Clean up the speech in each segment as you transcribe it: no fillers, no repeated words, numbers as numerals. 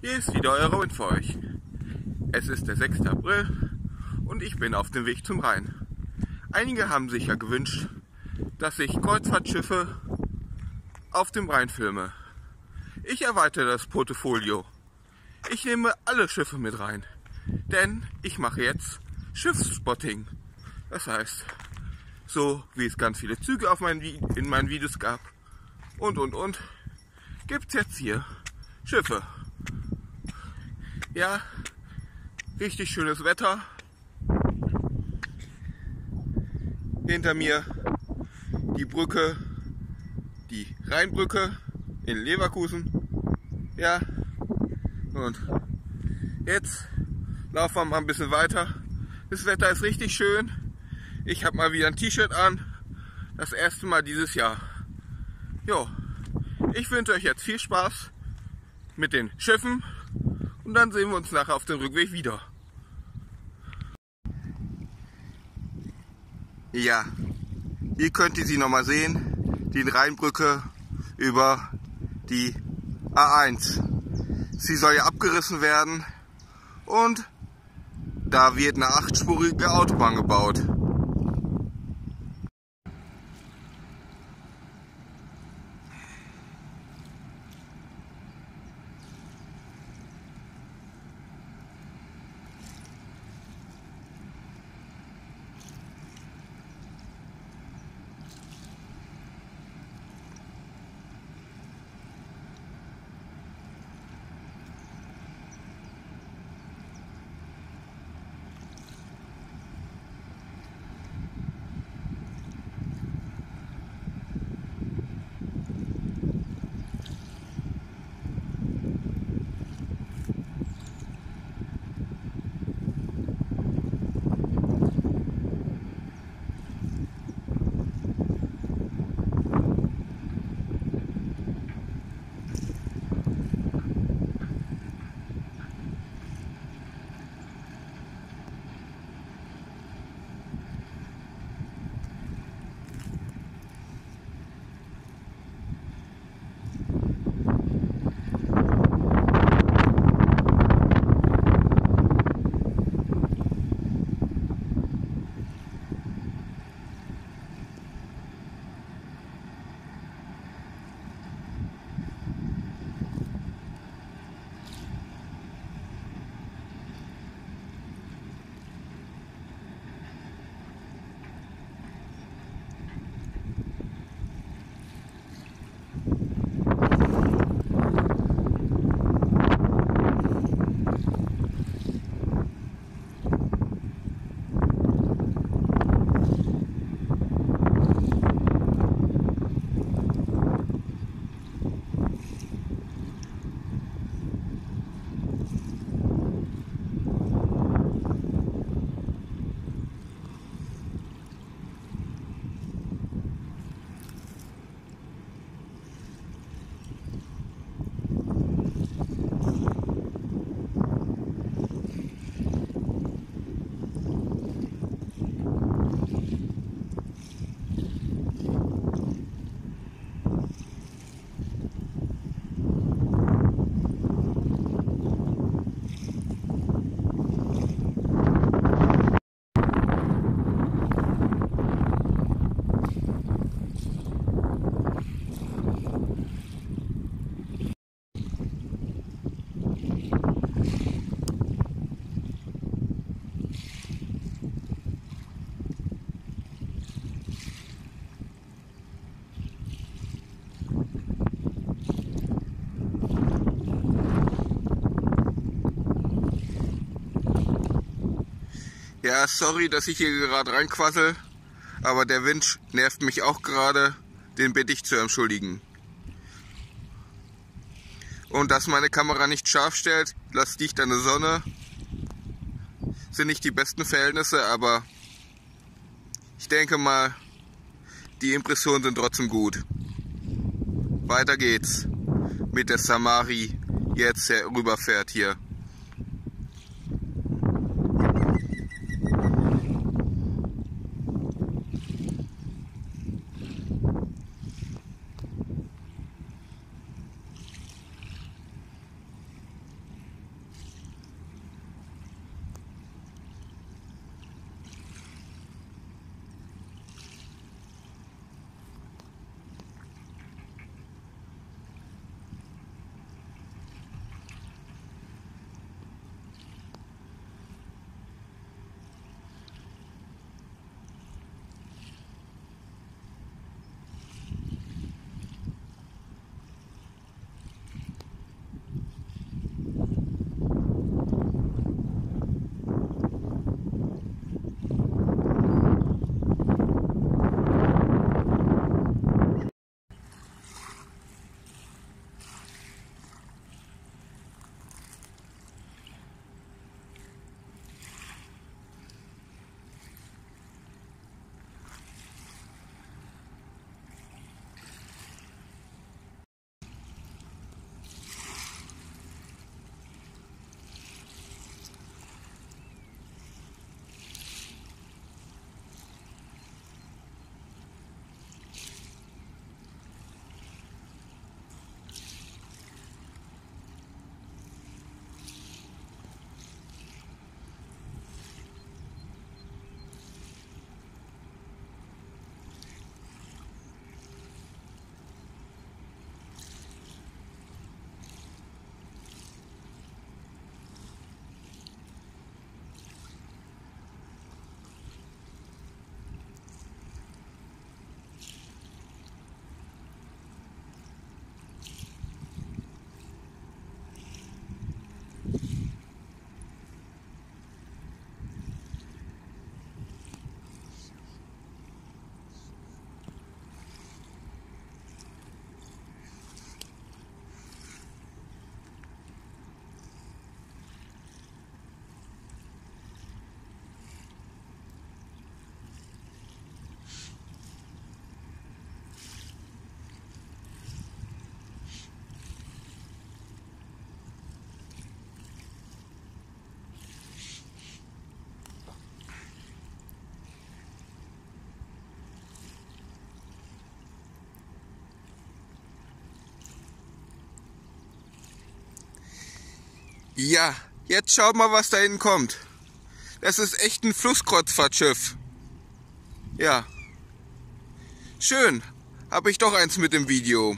Hier ist wieder euer Robin für euch. Es ist der 6. April und ich bin auf dem Weg zum Rhein. Einige haben sich ja gewünscht, dass ich Kreuzfahrtschiffe auf dem Rhein filme. Ich erweitere das Portfolio. Ich nehme alle Schiffe mit rein, denn ich mache jetzt Schiffsspotting. Das heißt, so wie es ganz viele Züge in meinen Videos gab und, gibt es jetzt hier Schiffe. Ja, richtig schönes Wetter. Hinter mir die Brücke, die Rheinbrücke in Leverkusen. Ja, und jetzt laufen wir mal ein bisschen weiter. Das Wetter ist richtig schön. Ich habe mal wieder ein T-Shirt an. Das erste Mal dieses Jahr. Jo, ich wünsche euch jetzt viel Spaß mit den Schiffen. Und dann sehen wir uns nachher auf dem Rückweg wieder. Ja, hier könnt ihr sie nochmal sehen. Die Rheinbrücke über die A1. Sie soll ja abgerissen werden und da wird eine 8-spurige Autobahn gebaut. Ja, sorry, dass ich hier gerade reinquassel, aber der Wind nervt mich auch gerade, den bitte ich zu entschuldigen. Und dass meine Kamera nicht scharf stellt, das liegt an der Sonne. Sind nicht die besten Verhältnisse, aber ich denke mal, die Impressionen sind trotzdem gut. Weiter geht's mit der Samari, jetzt herüberfährt hier. Ja, jetzt schaut mal, was da hinten kommt. Das ist echt ein Flusskreuzfahrtschiff. Ja. Schön. Habe ich doch eins mit im Video.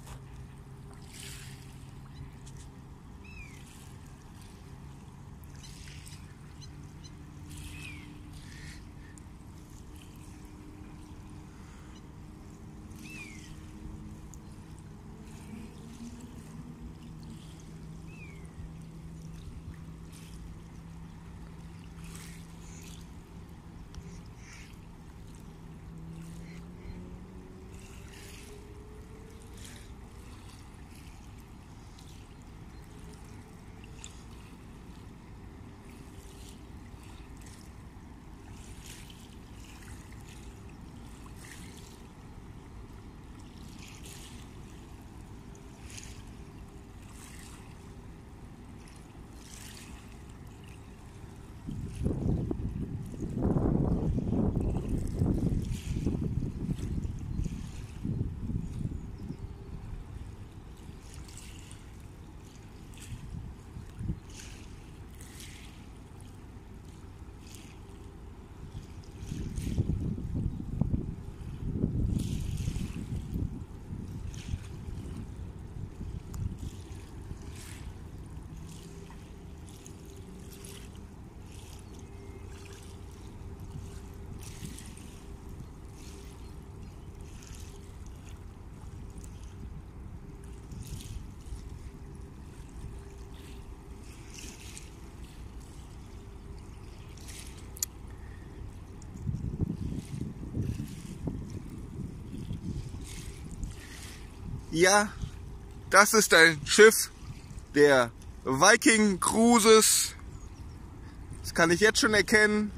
Ja, das ist ein Schiff der Viking Cruises. Das kann ich jetzt schon erkennen.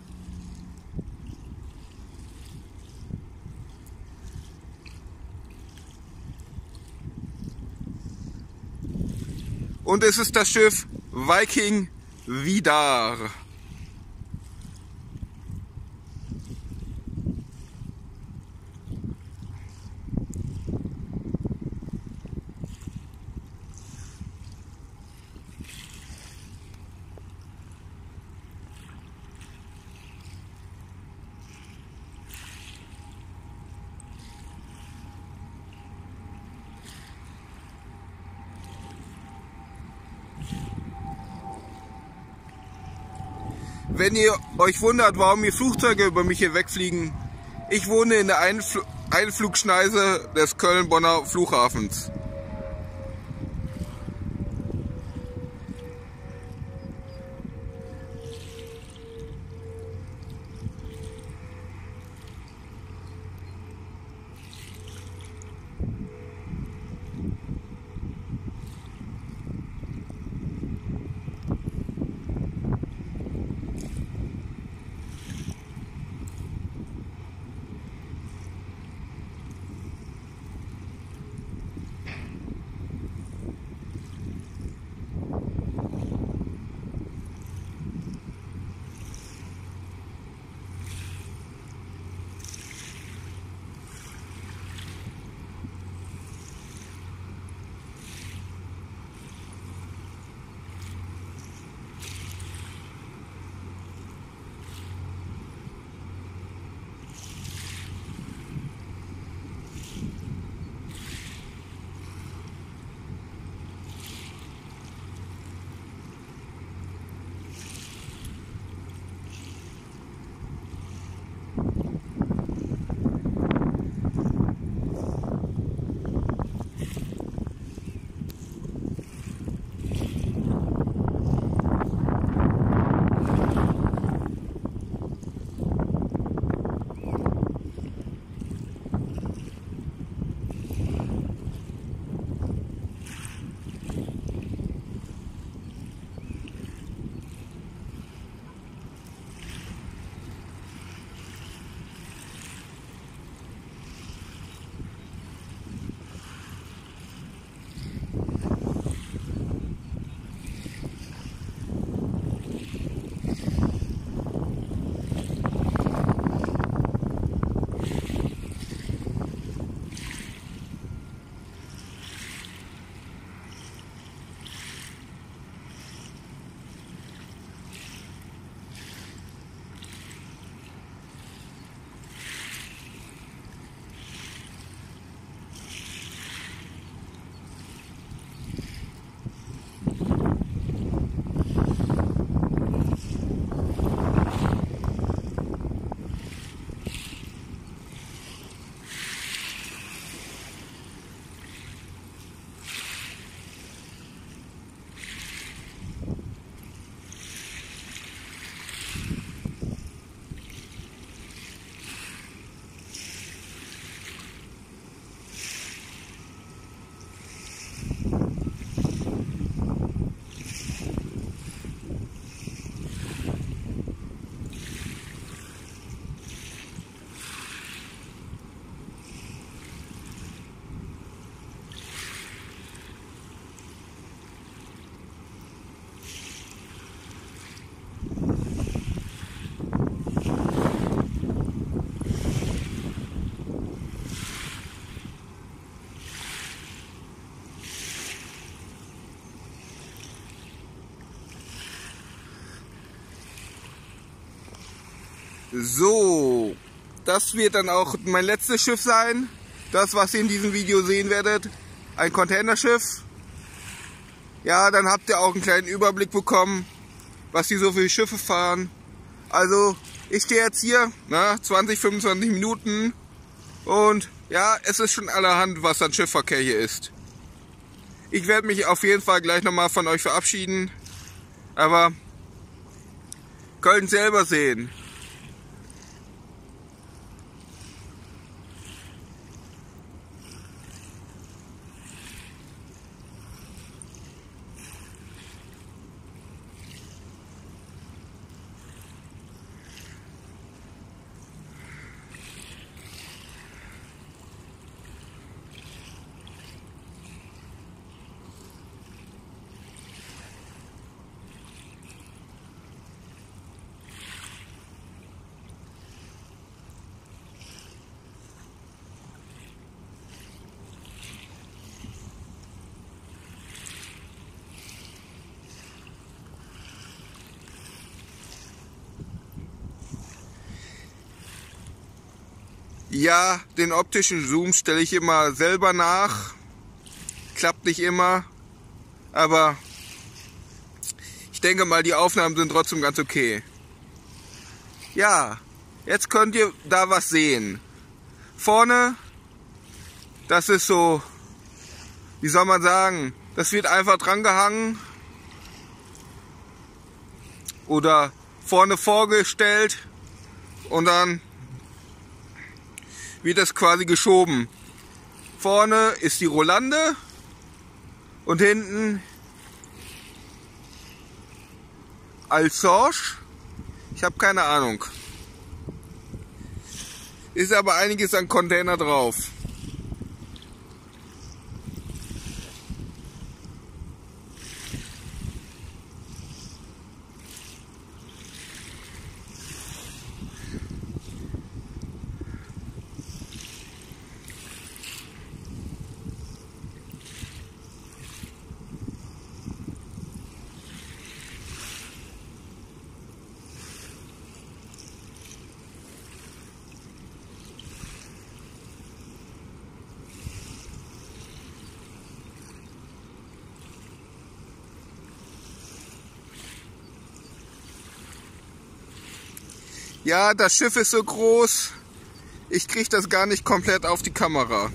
Und es ist das Schiff Viking Vidar. Wenn ihr euch wundert, warum hier Flugzeuge über mich hier wegfliegen, ich wohne in der Einflugschneise des Köln-Bonner Flughafens. So, das wird dann auch mein letztes Schiff sein. Das, was ihr in diesem Video sehen werdet. Ein Containerschiff. Ja, dann habt ihr auch einen kleinen Überblick bekommen, was die so für Schiffe fahren. Also, ich stehe jetzt hier, 20, 25 Minuten. Und ja, es ist schon allerhand, was an Schiffverkehr hier ist. Ich werde mich auf jeden Fall gleich nochmal von euch verabschieden. Aber Köln selber sehen. Ja, den optischen Zoom stelle ich immer selber nach. Klappt nicht immer, aber ich denke mal, die Aufnahmen sind trotzdem ganz okay. Ja, jetzt könnt ihr da was sehen. Vorne, das ist so, wie soll man sagen, das wird einfach dran gehangen oder vorne vorgestellt und dann wird das quasi geschoben. Vorne ist die Rolande und hinten Alsorge. Ich habe keine Ahnung. Ist aber einiges an Container drauf. Ja, das Schiff ist so groß, ich kriege das gar nicht komplett auf die Kamera.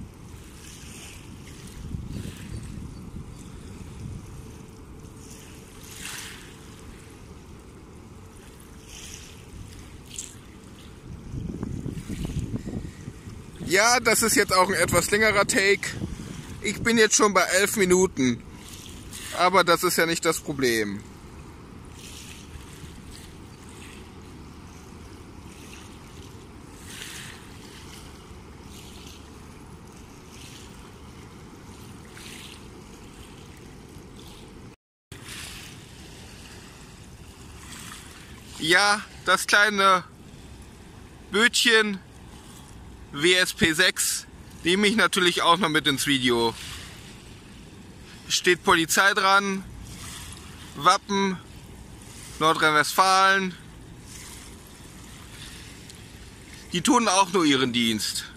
Ja, das ist jetzt auch ein etwas längerer Take. Ich bin jetzt schon bei 11 Minuten, aber das ist ja nicht das Problem. Ja, das kleine Bötchen WSP 6 nehme ich natürlich auch noch mit ins Video. Steht Polizei dran, Wappen, Nordrhein-Westfalen. Die tun auch nur ihren Dienst.